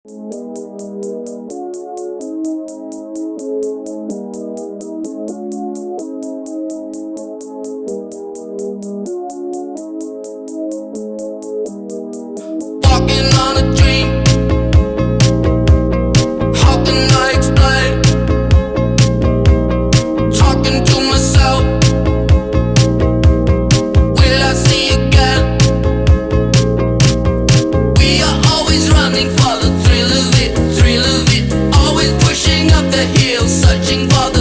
Walking on a dream. How can I explain? Talking to myself. Will I see again? We are always running for the thrill of it, thrill of it. Always pushing up the hill, searching for the